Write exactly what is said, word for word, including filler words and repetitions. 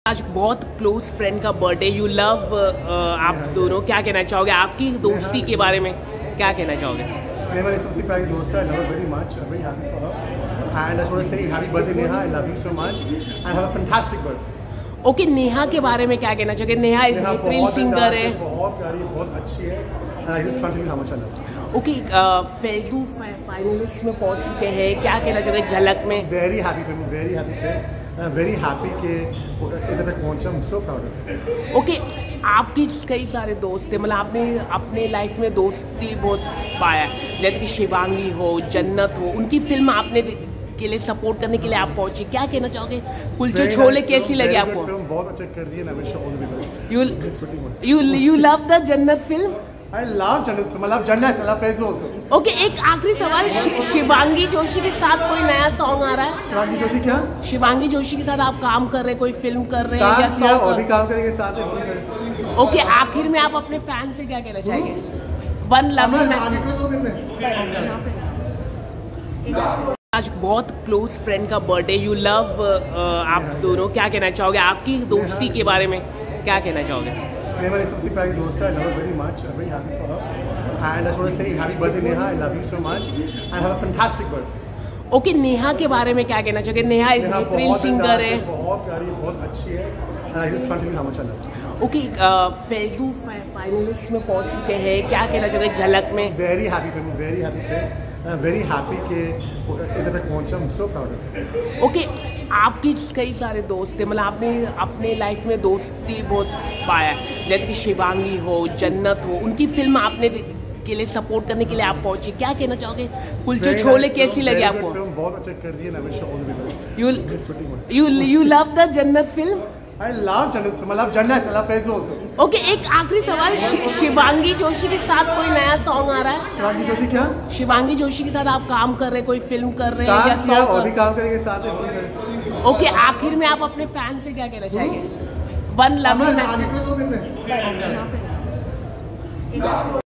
आज बहुत close friend का बर्थडे, यू लव आप दोनों क्या कहना चाहोगे आपकी दोस्ती के बारे में, क्या कहना चाहोगे? मेरी सबसे प्यारी दोस्त है, I love her very much, I'm very happy for her and I just want to say happy birthday Neha, I love you so much and have a fantastic birthday. Okay okay, Neha के बारे में क्या कहना चाहोगे? नेहा एक बेहतरीन singer है, बहुत प्यारी, बहुत अच्छी है and I just can't tell you how much I love her. Okay Faizu finalist में पहुंच चुके हैं, क्या कहना चाहोगे झलक में? Very happy for me, very happy for very happy कि इधर तक पहुंचा, I'm so proud of it. Okay आपकी कई सारे दोस्त थे, मतलब आपने अपने लाइफ में दोस्ती बहुत पाया है, जैसे कि शिवांगी हो, जन्नत हो, उनकी फिल्म आपने के लिए सपोर्ट करने के लिए आप पहुंचे, क्या कहना चाहोगे? कुलचे छोले कैसी लगी आपको? बहुत अच्छा कर रही है, I wish her all the best. You you you love the Jannat film? I love Jannat, I love Jannat, I love Faizu also. Okay okay, एक आखिरी सवाल, शि, शिवांगी जोशी के साथ कोई नया सॉन्ग आ रहा है? शिवांगी जोशी क्या? शिवांगी जोशी के साथ आप काम कर रहे हैं, कोई फिल्म कर रहे हैं या सॉन्ग? और भी काम करेंगे साथ में. ओके आखिर में आप अपने फैन से क्या कहना चाहेंगे? वन लव आज बहुत क्लोज फ्रेंड का बर्थडे, यू लव आप दोनों क्या कहना चाहोगे आपकी दोस्ती के बारे में, क्या कहना चाहोगे? मेरी सबसे प्यारी दोस्त है, I love her very much, I'm very happy for her and I just want to say happy birthday Neha, I love you so much and have a fantastic birthday. Okay okay, Neha के बारे में क्या कहना चाहोगे? नेहा एक बेहतरीन singer है, बहुत प्यारी, बहुत अच्छी है and I just can't tell you how much I love her. Okay Faizu finalist में पहुंच चुके हैं, क्या कहना चाहोगे झलक में? Very happy for me, very happy for very happy कि इधर तक पहुंचा, I'm so proud of it. Okay आपकी कई सारे दोस्त थे, मतलब आपने अपने लाइफ में दोस्ती बहुत पाया है, जैसे कि शिवांगी हो, जन्नत हो, उनकी फिल्म आपने के लिए सपोर्ट करने के लिए आप पहुंचे, क्या कहना चाहोगे? कुलचे छोले कैसी लगी आपको? बहुत अच्छा कर रही है, I wish her all the best. You you you love the Jannat film? I love Jannat, I love Jannat, I love Faizu also. Okay okay, एक आखिरी सवाल, शि, शिवांगी जोशी के साथ कोई नया सॉन्ग आ रहा है? शिवांगी जोशी क्या? शिवांगी जोशी के साथ आप काम कर रहे हैं, कोई फिल्म कर रहे हैं या सॉन्ग? और भी काम करेंगे साथ में. ओके okay, आखिर में आप अपने फैन से क्या कहना चाहेंगे? One love